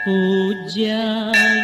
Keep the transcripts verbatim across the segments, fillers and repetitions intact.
पूज्याय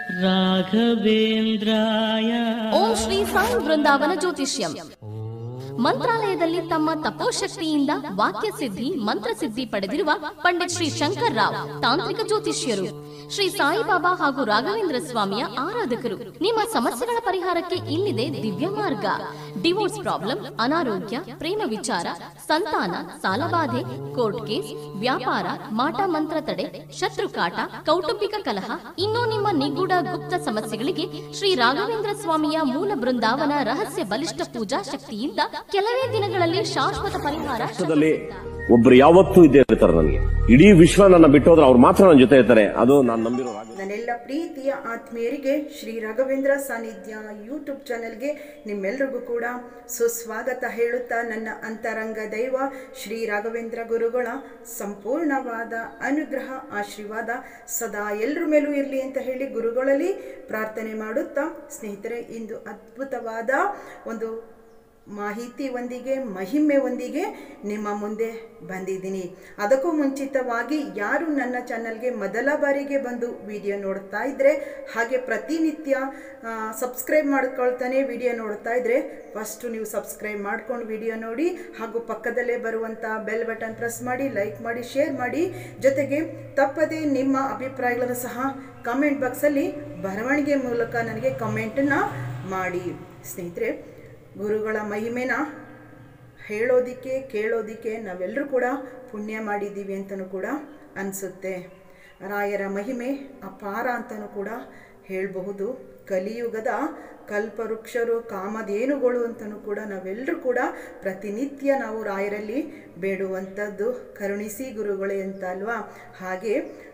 ರಾಘವೇಂದ್ರಾಯ. ಓಂ ಶ್ರೀ ಸಾಯಿ ಬೃಂದಾವನ ಜ್ಯೋತಿಷ್ಯಂ. ಮಂತ್ರಾಲಯದಲ್ಲಿ ತಮ್ಮ ತಪೋಶಕ್ತಿಯಿಂದ ವಾಕ್ಯ ಸಿದ್ಧಿ ಮಂತ್ರಸಿದ್ಧಿ ಪಡೆದಿರುವ ಪಂಡಿತ್ ಶ್ರೀ ಶಂಕರ್ ರಾವ್ ತಾಂತ್ರಿಕ ಜ್ಯೋತಿಷ್ಯರು, ಶ್ರೀ ಸಾಯಿಬಾಬಾ ಹಾಗೂ ರಾಘವೇಂದ್ರ ಸ್ವಾಮಿಯ ಆರಾಧಕರು. ನಿಮ್ಮ ಸಮಸ್ಯೆಗಳ ಪರಿಹಾರಕ್ಕೆ ಇಲ್ಲಿದೆ ದಿವ್ಯ ಮಾರ್ಗ. ಡಿವೋರ್ಸ್ ಪ್ರಾಬ್ಲಮ್, ಅನಾರೋಗ್ಯ, ಪ್ರೇಮ ವಿಚಾರ, ಸಂತಾನ, ಸಾಲಬಾಧೆ, ಕೋರ್ಟ್ ಕೇಸ್, ವ್ಯಾಪಾರ, ಮಾಟ ಮಂತ್ರ ತಡೆ, ಶತ್ರುಕಾಟ, ಕೌಟುಂಬಿಕ ಕಲಹ, ಇನ್ನೂ ನಿಮ್ಮ ನಿಗೂಢ ಗುಪ್ತ ಸಮಸ್ಯೆಗಳಿಗೆ ಶ್ರೀ ರಾಘವೇಂದ್ರ ಸ್ವಾಮಿಯ ಮೂಲ ಬೃಂದಾವನ ರಹಸ್ಯ ಬಲಿಷ್ಠ ಪೂಜಾ ಶಕ್ತಿಯಿಂದ ಕೆಲವೇ ದಿನಗಳಲ್ಲಿ ಶಾಶ್ವತ ಪರಿಹಾರ. ಒಬ್ರು ಯಾವತ್ತೂ ಇದ್ದೇ ಇರ್ತಾರೆ ನನಗೆ. ಇಡೀ ವಿಶ್ವ ನನ್ನ ಬಿಟ್ಟೋದ್ರೆ ಅವ್ರು ಮಾತ್ರ ನನ್ನ ಜೊತೆ ಇರ್ತಾರೆ. ಅದು ನಾನು ನಂಬಿರೋ. ನನ್ನೆಲ್ಲ ಪ್ರೀತಿಯ ಆತ್ಮೀಯರಿಗೆ ಶ್ರೀ ರಾಘವೇಂದ್ರ ಸಾನ್ನಿಧ್ಯ ಯೂಟ್ಯೂಬ್ ಚಾನೆಲ್ಗೆ ನಿಮ್ಮೆಲ್ಲರಿಗೂ ಕೂಡ ಸುಸ್ವಾಗತ ಹೇಳುತ್ತಾ, ನನ್ನ ಅಂತರಂಗ ದೈವ ಶ್ರೀ ರಾಘವೇಂದ್ರ ಗುರುಗಳ ಸಂಪೂರ್ಣವಾದ ಅನುಗ್ರಹ ಆಶೀರ್ವಾದ ಸದಾ ಎಲ್ಲರ ಮೇಲೂ ಇರಲಿ ಅಂತ ಹೇಳಿ ಗುರುಗಳಲ್ಲಿ ಪ್ರಾರ್ಥನೆ ಮಾಡುತ್ತಾ, ಸ್ನೇಹಿತರೆ, ಇಂದು ಅದ್ಭುತವಾದ ಒಂದು ಮಾಹಿತಿ ಒಂದಿಗೆ ಮಹಿಮೆ ಒಂದಿಗೆ ನಿಮ್ಮ ಮುಂದೆ ಬಂದಿದ್ದೀನಿ. ಅದಕ್ಕೂ ಮುಂಚಿತವಾಗಿ ಯಾರು ನನ್ನ ಚಾನಲ್ಗೆ ಮೊದಲ ಬಾರಿಗೆ ಬಂದು ವಿಡಿಯೋ ನೋಡ್ತಾ ಇದ್ದರೆ, ಹಾಗೆ ಪ್ರತಿನಿತ್ಯ ಸಬ್ಸ್ಕ್ರೈಬ್ ಮಾಡ್ಕೊಳ್ತಾನೆ ವಿಡಿಯೋ ನೋಡ್ತಾ ಇದ್ದರೆ, ಫಸ್ಟು ನೀವು ಸಬ್ಸ್ಕ್ರೈಬ್ ಮಾಡ್ಕೊಂಡು ವಿಡಿಯೋ ನೋಡಿ, ಹಾಗೂ ಪಕ್ಕದಲ್ಲೇ ಬರುವಂಥ ಬೆಲ್ ಬಟನ್ ಪ್ರೆಸ್ ಮಾಡಿ, ಲೈಕ್ ಮಾಡಿ, ಶೇರ್ ಮಾಡಿ. ಜೊತೆಗೆ ತಪ್ಪದೇ ನಿಮ್ಮ ಅಭಿಪ್ರಾಯಗಳನ್ನು ಸಹ ಕಮೆಂಟ್ ಬಾಕ್ಸಲ್ಲಿ ಬರವಣಿಗೆ ಮೂಲಕ ನನಗೆ ಕಮೆಂಟನ್ನು ಮಾಡಿ. ಸ್ನೇಹಿತರೆ, ಗುರುಗಳ ಮಹಿಮೆನ ಹೇಳೋದಿಕ್ಕೆ ಕೇಳೋದಿಕ್ಕೆ ನಾವೆಲ್ಲರೂ ಕೂಡ ಪುಣ್ಯ ಮಾಡಿದ್ದೀವಿ ಅಂತಲೂ ಕೂಡ ಅನಿಸುತ್ತೆ. ರಾಯರ ಮಹಿಮೆ ಅಪಾರ ಅಂತಲೂ ಕೂಡ ಹೇಳಬಹುದು. ಕಲಿಯುಗದ ಕಲ್ಪವೃಕ್ಷರು, ಕಾಮಧೇನುಗಳು ಅಂತಲೂ ಕೂಡ ನಾವೆಲ್ಲರೂ ಕೂಡ ಪ್ರತಿನಿತ್ಯ ನಾವು ರಾಯರಲ್ಲಿ ಬೇಡುವಂಥದ್ದು ಕರುಣಿಸಿ ಗುರುಗಳೇ ಅಂತ ಅಲ್ವಾ. ಹಾಗೆ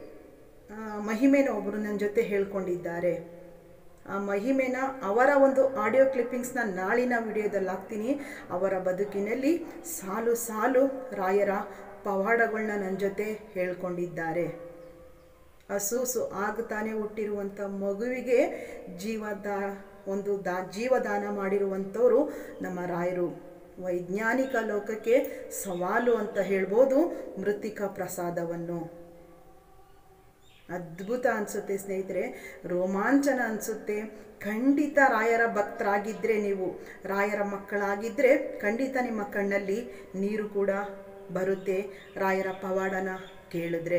ಮಹಿಮೆನ ಒಬ್ಬರು ನನ್ನ ಜೊತೆ ಹೇಳ್ಕೊಂಡಿದ್ದಾರೆ. ಆ ಮಹಿಮೆನ ಅವರ ಒಂದು ಆಡಿಯೋ ಕ್ಲಿಪ್ಪಿಂಗ್ಸ್ನ ನಾಳಿನ ವಿಡಿಯೋದಲ್ಲಿ ಹಾಕ್ತೀನಿ. ಅವರ ಬದುಕಿನಲ್ಲಿ ಸಾಲು ಸಾಲು ರಾಯರ ಪವಾಡಗಳನ್ನ ನನ್ನ ಜೊತೆ ಹೇಳ್ಕೊಂಡಿದ್ದಾರೆ. ಹಸೂಸು ಆಗ್ತಾನೆ ಹುಟ್ಟಿರುವಂಥ ಮಗುವಿಗೆ ಜೀವದ ಒಂದು ದಾ ಜೀವದಾನ ಮಾಡಿರುವಂಥವರು ನಮ್ಮ ರಾಯರು. ವೈಜ್ಞಾನಿಕ ಲೋಕಕ್ಕೆ ಸವಾಲು ಅಂತ ಹೇಳ್ಬೋದು ಮೃತ್ತಿಕಾ ಪ್ರಸಾದವನ್ನು. ಅದ್ಭುತ ಅನಿಸುತ್ತೆ ಸ್ನೇಹಿತರೆ, ರೋಮಾಂಚನ ಅನಿಸುತ್ತೆ. ಖಂಡಿತ ರಾಯರ ಭಕ್ತರಾಗಿದ್ದರೆ, ನೀವು ರಾಯರ ಮಕ್ಕಳಾಗಿದ್ದರೆ ಖಂಡಿತ ನಿಮ್ಮ ಕಣ್ಣಲ್ಲಿ ನೀರು ಕೂಡ ಬರುತ್ತೆ ರಾಯರ ಪವಾಡನ ಕೇಳಿದ್ರೆ.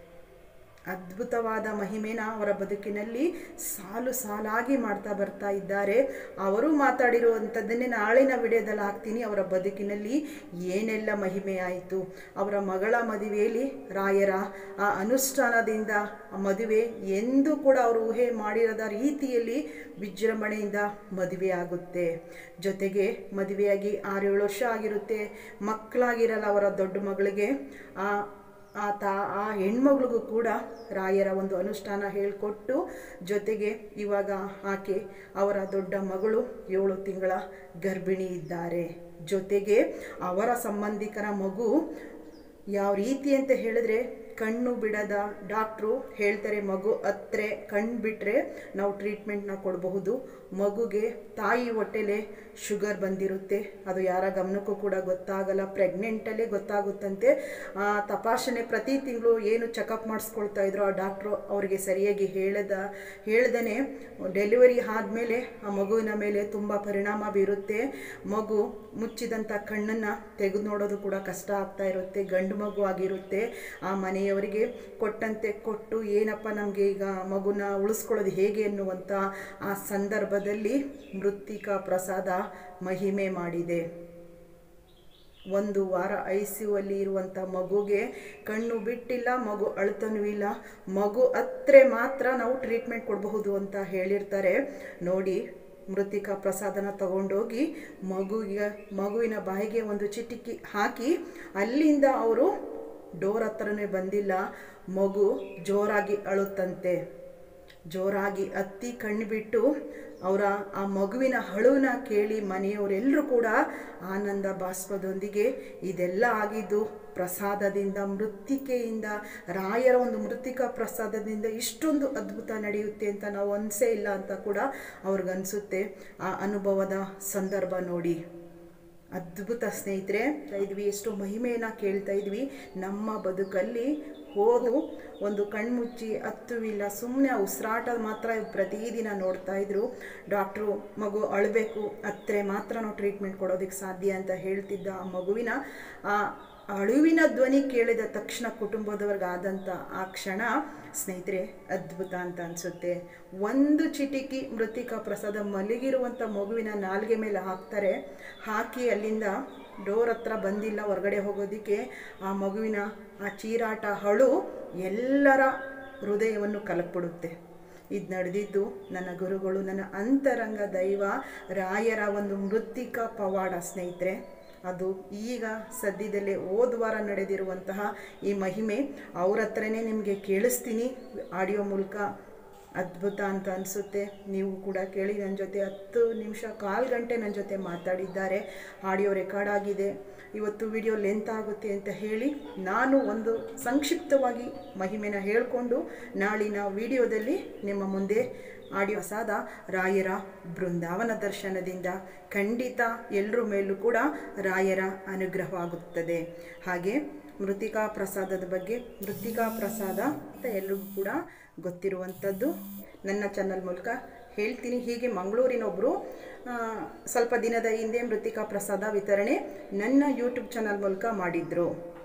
ಅದ್ಭುತವಾದ ಮಹಿಮೆನ ಅವರ ಬದುಕಿನಲ್ಲಿ ಸಾಲು ಸಾಲಾಗಿ ಮಾಡ್ತಾ ಬರ್ತಾ ಇದ್ದಾರೆ. ಅವರು ಮಾತಾಡಿರುವಂಥದ್ದನ್ನೇ ನಾಳಿನ ವಿಡಿಯೋದಲ್ಲಿ ಹಾಕ್ತೀನಿ. ಅವರ ಬದುಕಿನಲ್ಲಿ ಏನೆಲ್ಲ ಮಹಿಮೆ ಆಯಿತು, ಅವರ ಮಗಳ ಮದುವೆಯಲ್ಲಿ ರಾಯರ ಆ ಅನುಷ್ಠಾನದಿಂದ ಆ ಮದುವೆ ಎಂದೂ ಕೂಡ ಅವರು ಊಹೆ ಮಾಡಿರದ ರೀತಿಯಲ್ಲಿ ವಿಜೃಂಭಣೆಯಿಂದ ಮದುವೆ ಆಗುತ್ತೆ. ಜೊತೆಗೆ ಮದುವೆಯಾಗಿ ಆರೇಳು ವರ್ಷ ಆಗಿರುತ್ತೆ, ಮಕ್ಕಳಾಗಿರಲ್ಲ ಅವರ ದೊಡ್ಡ ಮಗಳಿಗೆ. ಆ ಆತ ಆ ಹೆಣ್ಮಗಳಿಗೂ ಕೂಡ ರಾಯರ ಒಂದು ಅನುಷ್ಠಾನ ಹೇಳಿಕೊಟ್ಟು, ಜೊತೆಗೆ ಇವಾಗ ಆಕೆ ಅವರ ದೊಡ್ಡ ಮಗಳು ಏಳು ತಿಂಗಳ ಗರ್ಭಿಣಿ ಇದ್ದಾರೆ. ಜೊತೆಗೆ ಅವರ ಸಂಬಂಧಿಕರ ಮಗು ಯಾವ ರೀತಿ ಅಂತ ಹೇಳಿದ್ರೆ, ಕಣ್ಣು ಬಿಡದ ಡಾಕ್ಟ್ರು ಹೇಳ್ತಾರೆ, ಮಗು ಹತ್ರ ಕಣ್ಣು ಬಿಟ್ಟರೆ ನಾವು ಟ್ರೀಟ್ಮೆಂಟ್ನ ಕೊಡಬಹುದು. ಮಗುಗೆ ತಾಯಿ ಹೊಟ್ಟೆಲೆ ಶುಗರ್ ಬಂದಿರುತ್ತೆ, ಅದು ಯಾರ ಗಮನಕ್ಕೂ ಕೂಡ ಗೊತ್ತಾಗಲ್ಲ, ಪ್ರೆಗ್ನೆಂಟಲ್ಲೇ ಗೊತ್ತಾಗುತ್ತಂತೆ. ತಪಾಸಣೆ ಪ್ರತಿ ತಿಂಗಳು ಏನು ಚೆಕಪ್ ಮಾಡಿಸ್ಕೊಳ್ತಾ ಇದ್ರು ಆ ಡಾಕ್ಟ್ರು, ಅವರಿಗೆ ಸರಿಯಾಗಿ ಹೇಳದ ಹೇಳ್ದೇ ಡೆಲಿವರಿ ಆದಮೇಲೆ ಆ ಮಗುವಿನ ಮೇಲೆ ತುಂಬ ಪರಿಣಾಮ ಬೀರುತ್ತೆ. ಮಗು ಮುಚ್ಚಿದಂಥ ಕಣ್ಣನ್ನು ತೆಗೆದು ನೋಡೋದು ಕೂಡ ಕಷ್ಟ ಆಗ್ತಾ ಇರುತ್ತೆ. ಗಂಡು ಮಗು ಆಗಿರುತ್ತೆ. ಆ ಮನೆಯವರಿಗೆ ಕೊಟ್ಟಂತೆ ಕೊಟ್ಟು ಏನಪ್ಪ ನಮಗೆ ಈಗ ಮಗುನ ಉಳಿಸ್ಕೊಳ್ಳೋದು ಹೇಗೆ ಅನ್ನುವಂಥ ಆ ಸಂದರ್ಭದಲ್ಲಿ ಮೃತ್ತಿಕಾ ಪ್ರಸಾದ ಮಹಿಮೆ ಮಾಡಿದೆ. ಒಂದು ವಾರ ಐ ಸಿ ಯು ಅಲ್ಲಿ ಇರುವಂಥ ಮಗುಗೆ ಕಣ್ಣು ಬಿಟ್ಟಿಲ್ಲ, ಮಗು ಅಳ್ತನೂ ಇಲ್ಲ, ಮಗು ಹತ್ರ ಮಾತ್ರ ನಾವು ಟ್ರೀಟ್ಮೆಂಟ್ ಕೊಡಬಹುದು ಅಂತ ಹೇಳಿರ್ತಾರೆ. ನೋಡಿ, ಮೃತ್ತಿಕಾ ಪ್ರಸಾದನ ತಗೊಂಡೋಗಿ ಮಗುವಿಗೆ ಮಗುವಿನ ಬಾಯಿಗೆ ಒಂದು ಚಿಟಿಕಿ ಹಾಕಿ ಅಲ್ಲಿಂದ ಅವರು ಡೋರ್ ಹತ್ರನೇ ಬಂದಿಲ್ಲ, ಮಗು ಜೋರಾಗಿ ಅಳುತ್ತಂತೆ. ಜೋರಾಗಿ ಅತ್ತಿ ಕಣ್ಣು ಬಿಟ್ಟು ಅವರ ಆ ಮಗುವಿನ ಅಳುವನ್ನ ಕೇಳಿ ಮನೆಯವರೆಲ್ಲರೂ ಕೂಡ ಆನಂದ ಬಾಷ್ಪದೊಂದಿಗೆ ಇದೆಲ್ಲ ಆಗಿದ್ದು ಪ್ರಸಾದದಿಂದ, ಮೃತ್ತಿಕೆಯಿಂದ, ರಾಯರ ಒಂದು ಮೃತ್ತಿಕಾ ಪ್ರಸಾದದಿಂದ ಇಷ್ಟೊಂದು ಅದ್ಭುತ ನಡೆಯುತ್ತೆ ಅಂತ ನಾವು ಅನಿಸೇ ಇಲ್ಲ ಅಂತ ಕೂಡ ಅವ್ರಿಗನ್ಸುತ್ತೆ. ಆ ಅನುಭವದ ಸಂದರ್ಭ ನೋಡಿ. ಅದ್ಭುತ ಸ್ನೇಹಿತರೆ, ಇದ್ವಿ ಎಷ್ಟೋ ಮಹಿಮೆಯನ್ನು ಕೇಳ್ತಾ ಇದ್ವಿ. ನಮ್ಮ ಬದುಕಲ್ಲಿ ಹೋಗು ಒಂದು ಕಣ್ಮುಚ್ಚಿ ಹತ್ತುವಿಲ್ಲ, ಸುಮ್ಮನೆ ಉಸಿರಾಟ ಮಾತ್ರ ಪ್ರತಿದಿನ ನೋಡ್ತಾ ಇದ್ರು. ಡಾಕ್ಟ್ರು ಮಗು ಅಳಬೇಕು ಹತ್ತರೆ ಮಾತ್ರ ನಾವು ಟ್ರೀಟ್ಮೆಂಟ್ ಕೊಡೋದಕ್ಕೆ ಸಾಧ್ಯ ಅಂತ ಹೇಳ್ತಿದ್ದ ಆ ಮಗುವಿನ ಆ ಅಳುವಿನ ಧ್ವನಿ ಕೇಳಿದ ತಕ್ಷಣ ಕುಟುಂಬದವ್ರಿಗಾದಂಥ ಆ ಕ್ಷಣ ಸ್ನೇಹಿತರೆ ಅದ್ಭುತ ಅಂತ ಅನಿಸುತ್ತೆ. ಒಂದು ಚಿಟಿಕಿ ಮೃತ್ತಿಕಾ ಪ್ರಸಾದ ಮಲಗಿರುವಂಥ ಮಗುವಿನ ನಾಲ್ಗೆ ಮೇಲೆ ಹಾಕ್ತಾರೆ. ಹಾಕಿ ಅಲ್ಲಿಂದ ಡೋರ್ ಹತ್ರ ಬಂದಿಲ್ಲ ಹೊರಗಡೆ ಹೋಗೋದಕ್ಕೆ. ಆ ಮಗುವಿನ ಆ ಚೀರಾಟ ಅಳು ಎಲ್ಲರ ಹೃದಯವನ್ನು ಕಲಕ್ಬಿಡುತ್ತೆ. ಇದು ನಡೆದಿದ್ದು ನನ್ನ ಗುರುಗಳು, ನನ್ನ ಅಂತರಂಗ ದೈವ ರಾಯರ ಒಂದು ಮೃತ್ತಿಕಾ ಪವಾಡ ಸ್ನೇಹಿತರೆ. ಅದು ಈಗ ಸದ್ಯದಲ್ಲೇ ಹೋದ ವಾರ ನಡೆದಿರುವಂತಹ ಈ ಮಹಿಮೆ ಅವ್ರ ಹತ್ರನೇ ನಿಮಗೆ ಕೇಳಿಸ್ತೀನಿ ಆಡಿಯೋ ಮೂಲಕ. ಅದ್ಭುತ ಅಂತ ಅನಿಸುತ್ತೆ. ನೀವು ಕೂಡ ಕೇಳಿ. ನನ್ನ ಜೊತೆ ಹತ್ತು ನಿಮಿಷ ಕಾಲು ಗಂಟೆ ನನ್ನ ಜೊತೆ ಮಾತಾಡಿದ್ದಾರೆ. ಆಡಿಯೋ ರೆಕಾರ್ಡ್ ಆಗಿದೆ. ಇವತ್ತು ವಿಡಿಯೋ ಲೆಂತ್ ಆಗುತ್ತೆ ಅಂತ ಹೇಳಿ ನಾನು ಒಂದು ಸಂಕ್ಷಿಪ್ತವಾಗಿ ಮಹಿಮೆನ ಹೇಳಿಕೊಂಡು ನಾಳಿನ ವಿಡಿಯೋದಲ್ಲಿ ನಿಮ್ಮ ಮುಂದೆ ಆಡಿಯೋ ಪ್ರಸಾದ ರಾಯರ ಬೃಂದಾವನ ದರ್ಶನದಿಂದ ಖಂಡಿತ ಎಲ್ಲರ ಮೇಲೂ ಕೂಡ ರಾಯರ ಅನುಗ್ರಹವಾಗುತ್ತದೆ. ಹಾಗೆ ಮೃತ್ತಿಕಾ ಪ್ರಸಾದದ ಬಗ್ಗೆ, ಮೃತ್ತಿಕಾ ಪ್ರಸಾದ ಅಂತ ಎಲ್ರಿಗೂ ಕೂಡ ಗೊತ್ತಿರುವಂಥದ್ದು, ನನ್ನ ಚಾನಲ್ ಮೂಲಕ ಹೇಳ್ತೀನಿ. ಹೀಗೆ ಮಂಗಳೂರಿನೊಬ್ಬರು ಸ್ವಲ್ಪ ದಿನದ ಹಿಂದೆ ಮೃತ್ತಿಕಾ ಪ್ರಸಾದ ವಿತರಣೆ ನನ್ನ ಯೂಟ್ಯೂಬ್ ಚಾನಲ್ ಮೂಲಕ ಮಾಡಿದ್ರು.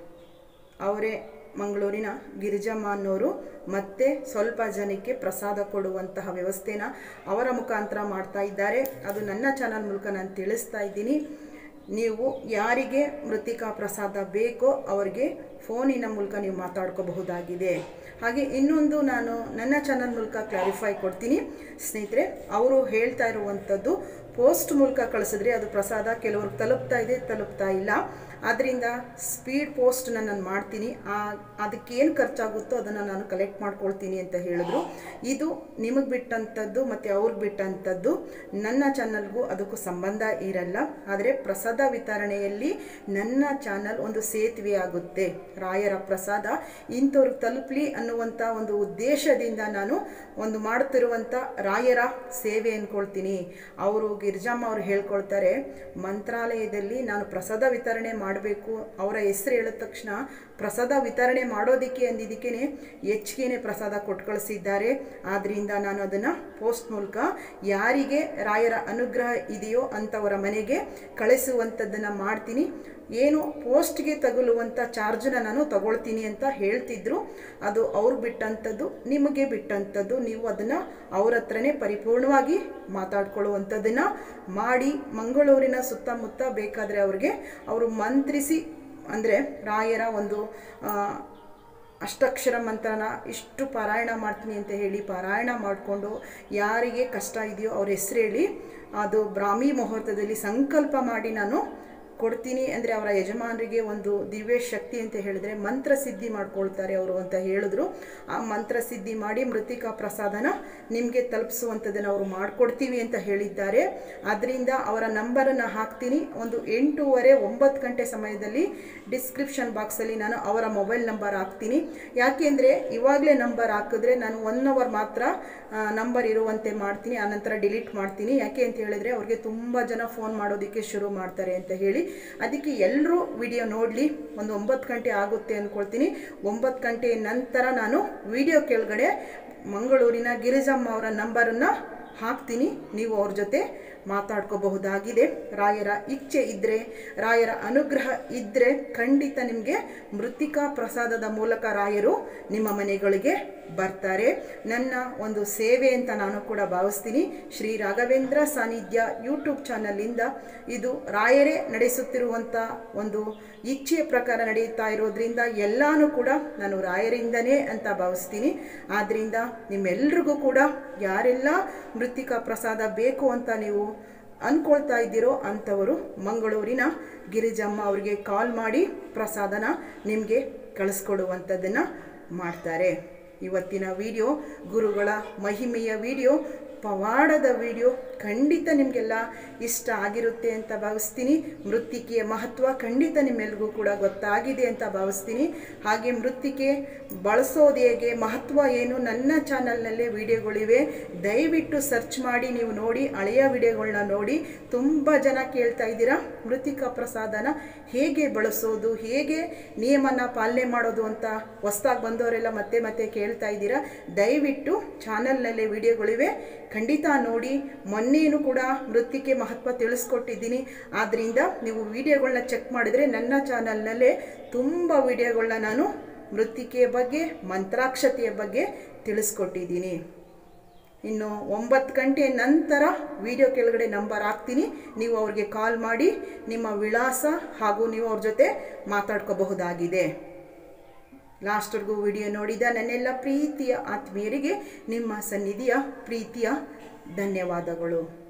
ಅವರೇ ಮಂಗಳೂರಿನ ಗಿರಿಜಮ್ಮ ಅನ್ನೋರು. ಮತ್ತೆ ಸ್ವಲ್ಪ ಜನಕ್ಕೆ ಪ್ರಸಾದ ಕೊಡುವಂತಹ ವ್ಯವಸ್ಥೆನ ಅವರ ಮುಖಾಂತರ ಮಾಡ್ತಾ ಇದ್ದಾರೆ. ಅದು ನನ್ನ ಚಾನಲ್ ಮೂಲಕ ನಾನು ತಿಳಿಸ್ತಾ ಇದ್ದೀನಿ. ನೀವು ಯಾರಿಗೆ ಮೃತ್ತಿಕಾ ಪ್ರಸಾದ ಬೇಕೋ ಅವರಿಗೆ ಫೋನಿನ ಮೂಲಕ ನೀವು ಮಾತಾಡ್ಕೋಬಹುದಾಗಿದೆ. ಹಾಗೆ ಇನ್ನೊಂದು ನಾನು ನನ್ನ ಚಾನಲ್ ಮೂಲಕ ಕ್ಲಾರಿಫೈ ಕೊಡ್ತೀನಿ ಸ್ನೇಹಿತರೆ. ಅವರು ಹೇಳ್ತಾ ಇರುವಂಥದ್ದು ಪೋಸ್ಟ್ ಮೂಲಕ ಕಳಿಸಿದ್ರೆ ಅದು ಪ್ರಸಾದ ಕೆಲವ್ರಿಗೆ ತಲುಪ್ತಾ ಇದೆ, ತಲುಪ್ತಾ ಇಲ್ಲ. ಆದ್ದರಿಂದ ಸ್ಪೀಡ್ ಪೋಸ್ಟನ್ನ ನಾನು ಮಾಡ್ತೀನಿ. ಆ ಅದಕ್ಕೇನು ಖರ್ಚಾಗುತ್ತೋ ಅದನ್ನು ನಾನು ಕಲೆಕ್ಟ್ ಮಾಡ್ಕೊಳ್ತೀನಿ ಅಂತ ಹೇಳಿದ್ರು. ಇದು ನಿಮಗೆ ಬಿಟ್ಟಂಥದ್ದು ಮತ್ತು ಅವ್ರಿಗೆ ಬಿಟ್ಟಂಥದ್ದು. ನನ್ನ ಚಾನಲ್ಗೂ ಅದಕ್ಕೂ ಸಂಬಂಧ ಇರಲ್ಲ. ಆದರೆ ಪ್ರಸಾದ ವಿತರಣೆಯಲ್ಲಿ ನನ್ನ ಚಾನಲ್ ಒಂದು ಸೇತುವೆ ಆಗುತ್ತೆ. ರಾಯರ ಪ್ರಸಾದ ಇಂಥವ್ರಿಗೆ ತಲುಪಲಿ ಅನ್ನುವಂಥ ಒಂದು ಉದ್ದೇಶದಿಂದ ನಾನು ಒಂದು ಮಾಡುತ್ತಿರುವಂಥ ರಾಯರ ಸೇವೆ ಅಂದ್ಕೊಳ್ತೀನಿ. ಅವರು ಗಿರಿಜಮ್ಮ ಅವರು ಹೇಳ್ಕೊಳ್ತಾರೆ, ಮಂತ್ರಾಲಯದಲ್ಲಿ ನಾನು ಪ್ರಸಾದ ವಿತರಣೆ ಮಾಡಬೇಕು, ಅವರ ಹೆಸರು ಹೇಳಿದ ತಕ್ಷಣ ಪ್ರಸಾದ ವಿತರಣೆ ಮಾಡೋದಕ್ಕೆ ಅಂದಿದ್ದಕ್ಕೇ ಹೆಚ್ಚಿಗೆ ಪ್ರಸಾದ ಕೊಟ್ಟು ಕಳಿಸಿದ್ದಾರೆ. ಆದ್ದರಿಂದ ನಾನು ಅದನ್ನು ಪೋಸ್ಟ್ ಮೂಲಕ ಯಾರಿಗೆ ರಾಯರ ಅನುಗ್ರಹ ಇದೆಯೋ ಅಂಥವರ ಮನೆಗೆ ಕಳಿಸುವಂಥದ್ದನ್ನು ಮಾಡ್ತೀನಿ. ಏನು ಪೋಸ್ಟ್ಗೆ ತಗುಲುವಂಥ ಚಾರ್ಜನ್ನ ನಾನು ತಗೊಳ್ತೀನಿ ಅಂತ ಹೇಳ್ತಿದ್ರು. ಅದು ಅವ್ರು ಬಿಟ್ಟಂಥದ್ದು, ನಿಮಗೆ ಬಿಟ್ಟಂಥದ್ದು. ನೀವು ಅದನ್ನು ಅವ್ರ ಹತ್ರನೇ ಪರಿಪೂರ್ಣವಾಗಿ ಮಾತಾಡ್ಕೊಳ್ಳುವಂಥದ್ದನ್ನು ಮಾಡಿ ಮಂಗಳೂರಿನ ಸುತ್ತಮುತ್ತ ಬೇಕಾದರೆ ಅವ್ರಿಗೆ ಅವರು ಮಂತ್ರಿಸಿ, ಅಂದರೆ ರಾಯರ ಒಂದು ಅಷ್ಟಾಕ್ಷರ ಮಂತ್ರನ ಇಷ್ಟು ಪಾರಾಯಣ ಮಾಡ್ತೀನಿ ಅಂತ ಹೇಳಿ ಪಾರಾಯಣ ಮಾಡಿಕೊಂಡು ಯಾರಿಗೆ ಕಷ್ಟ ಇದೆಯೋ ಅವ್ರ ಹೆಸರು ಹೇಳಿ ಅದು ಬ್ರಾಹ್ಮಿ ಮುಹೂರ್ತದಲ್ಲಿ ಸಂಕಲ್ಪ ಮಾಡಿ ನಾನು ಕೊಡ್ತೀನಿ. ಅಂದರೆ ಅವರ ಯಜಮಾನರಿಗೆ ಒಂದು ದಿವ್ಯ ಶಕ್ತಿ ಅಂತ ಹೇಳಿದ್ರೆ ಮಂತ್ರಸಿದ್ಧಿ ಮಾಡ್ಕೊಳ್ತಾರೆ ಅವರು ಅಂತ ಹೇಳಿದ್ರು. ಆ ಮಂತ್ರಸಿದ್ಧಿ ಮಾಡಿ ಮೃತ್ತಿಕಾ ಪ್ರಸಾದನ ನಿಮಗೆ ತಲುಪಿಸುವಂಥದ್ದನ್ನು ಅವರು ಮಾಡಿಕೊಡ್ತೀವಿ ಅಂತ ಹೇಳಿದ್ದಾರೆ. ಆದ್ದರಿಂದ ಅವರ ನಂಬರನ್ನು ಹಾಕ್ತೀನಿ. ಒಂದು ಎಂಟೂವರೆ ಒಂಬತ್ತು ಗಂಟೆ ಸಮಯದಲ್ಲಿ ಡಿಸ್ಕ್ರಿಪ್ಷನ್ ಬಾಕ್ಸಲ್ಲಿ ನಾನು ಅವರ ಮೊಬೈಲ್ ನಂಬರ್ ಹಾಕ್ತೀನಿ. ಯಾಕೆಂದರೆ ಇವಾಗಲೇ ನಂಬರ್ ಹಾಕಿದ್ರೆ ನಾನು ಒನ್ ಅವರ್ ಮಾತ್ರ ನಂಬರ್ ಇರುವಂತೆ ಮಾಡ್ತೀನಿ, ಆನಂತರ ಡಿಲೀಟ್ ಮಾಡ್ತೀನಿ. ಯಾಕೆ ಅಂತ ಹೇಳಿದ್ರೆ ಅವ್ರಿಗೆ ತುಂಬ ಜನ ಫೋನ್ ಮಾಡೋದಕ್ಕೆ ಶುರು ಮಾಡ್ತಾರೆ ಅಂತ ಹೇಳಿ. ಅದಕ್ಕೆ ಎಲ್ಲರೂ ವಿಡಿಯೋ ನೋಡಲಿ. ಒಂದು ಒಂಬತ್ತು ಗಂಟೆ ಆಗುತ್ತೆ ಅಂದ್ಕೊಳ್ತೀನಿ. ಒಂಬತ್ತು ಗಂಟೆ ನಂತರ ನಾನು ವಿಡಿಯೋ ಕೆಳಗಡೆ ಮಂಗಳೂರಿನ ಗಿರಿಜಮ್ಮ ಅವರ ನಂಬರನ್ನು ಹಾಕ್ತೀನಿ. ನೀವು ಅವ್ರ ಜೊತೆ ಮಾತಾಡ್ಕೋಬಹುದಾಗಿದೆ. ರಾಯರ ಇಚ್ಛೆ ಇದ್ದರೆ, ರಾಯರ ಅನುಗ್ರಹ ಇದ್ದರೆ ಖಂಡಿತ ನಿಮಗೆ ಮೃತ್ತಿಕಾ ಪ್ರಸಾದದ ಮೂಲಕ ರಾಯರು ನಿಮ್ಮ ಮನೆಗಳಿಗೆ ಬರ್ತಾರೆ. ನನ್ನ ಒಂದು ಸೇವೆ ಅಂತ ನಾನು ಕೂಡ ಭಾವಿಸ್ತೀನಿ. ಶ್ರೀ ರಾಘವೇಂದ್ರ ಸಾನ್ನಿಧ್ಯ ಯೂಟ್ಯೂಬ್ ಚಾನಲಿಂದ ಇದು ರಾಯರೇ ನಡೆಸುತ್ತಿರುವಂಥ ಒಂದು ಇಚ್ಛೆಯ ಪ್ರಕಾರ ನಡೆಯುತ್ತಾ ಇರೋದ್ರಿಂದ ಎಲ್ಲನೂ ಕೂಡ ನಾನು ರಾಯರಿಂದನೇ ಅಂತ ಭಾವಿಸ್ತೀನಿ. ಆದ್ದರಿಂದ ನಿಮ್ಮೆಲ್ರಿಗೂ ಕೂಡ ಯಾರೆಲ್ಲ ಮೃತ್ತಿಕಾ ಪ್ರಸಾದ ಬೇಕು ಅಂತ ನೀವು ಅಂದ್ಕೊಳ್ತಾ ಇದ್ದೀರೋ ಅಂಥವರು ಮಂಗಳೂರಿನ ಗಿರಿಜಮ್ಮ ಅವರಿಗೆ ಕಾಲ್ ಮಾಡಿ ಪ್ರಸಾದನ ನಿಮಗೆ ಕಳಿಸ್ಕೊಡುವಂಥದ್ದನ್ನು ಮಾಡ್ತಾರೆ. ಇವತ್ತಿನ ವಿಡಿಯೋ ಗುರುಗಳ ಮಹಿಮೆಯ ವಿಡಿಯೋ ಪವಾಡದ ವಿಡಿಯೋ. ಖಂಡಿತ ನಿಮಗೆಲ್ಲ ಇಷ್ಟ ಆಗಿರುತ್ತೆ ಅಂತ ಭಾವಿಸ್ತೀನಿ. ಮೃತ್ತಿಕೆಯ ಮಹತ್ವ ಖಂಡಿತ ನಿಮ್ಮೆಲ್ರಿಗೂ ಕೂಡ ಗೊತ್ತಾಗಿದೆ ಅಂತ ಭಾವಿಸ್ತೀನಿ. ಹಾಗೆ ಮೃತ್ತಿಕೆ ಬಳಸೋದು ಹೇಗೆ, ಮಹತ್ವ ಏನು, ನನ್ನ ಚಾನಲ್ನಲ್ಲೇ ವಿಡಿಯೋಗಳಿವೆ. ದಯವಿಟ್ಟು ಸರ್ಚ್ ಮಾಡಿ ನೀವು ನೋಡಿ, ಹಳೆಯ ವಿಡಿಯೋಗಳನ್ನ ನೋಡಿ. ತುಂಬ ಜನ ಕೇಳ್ತಾ ಇದ್ದೀರಾ ಮೃತ್ತಿಕಾ ಪ್ರಸಾದನ ಹೇಗೆ ಬಳಸೋದು, ಹೇಗೆ ನಿಯಮನ ಪಾಲನೆ ಮಾಡೋದು ಅಂತ ಹೊಸ್ದಾಗಿ ಬಂದವರೆಲ್ಲ ಮತ್ತೆ ಮತ್ತೆ ಕೇಳ್ತಾ ಇದ್ದೀರಾ. ದಯವಿಟ್ಟು ಚಾನಲ್ನಲ್ಲೇ ವಿಡಿಯೋಗಳಿವೆ, ಖಂಡಿತ ನೋಡಿ. ಮೊನ್ನೆಯೂ ಕೂಡ ಮೃತ್ತಿಕೆ ಮಹತ್ವ ತಿಳಿಸ್ಕೊಟ್ಟಿದ್ದೀನಿ. ಆದ್ದರಿಂದ ನೀವು ವಿಡಿಯೋಗಳನ್ನ ಚೆಕ್ ಮಾಡಿದರೆ ನನ್ನ ಚಾನಲ್ನಲ್ಲೇ ತುಂಬ ವಿಡಿಯೋಗಳನ್ನ ನಾನು ಮೃತ್ತಿಕೆಯ ಬಗ್ಗೆ, ಮಂತ್ರಾಕ್ಷತೆಯ ಬಗ್ಗೆ ತಿಳಿಸ್ಕೊಟ್ಟಿದ್ದೀನಿ. ಇನ್ನು ಒಂಬತ್ತು ಗಂಟೆ ನಂತರ ವಿಡಿಯೋ ಕೆಳಗಡೆ ನಂಬರ್ ಹಾಕ್ತೀನಿ. ನೀವು ಅವ್ರಿಗೆ ಕಾಲ್ ಮಾಡಿ ನಿಮ್ಮ ವಿಳಾಸ ಹಾಗೂ ನೀವು ಅವ್ರ ಜೊತೆ ಮಾತಾಡ್ಕೋಬಹುದಾಗಿದೆ. ಲಾಸ್ಟ್ವರೆಗೂ ವಿಡಿಯೋ ನೋಡಿದ ನನ್ನೆಲ್ಲ ಪ್ರೀತಿಯ ಆತ್ಮೀಯರಿಗೆ ನಿಮ್ಮ ಸನ್ನಿಧಿಯ ಪ್ರೀತಿಯ ಧನ್ಯವಾದಗಳು.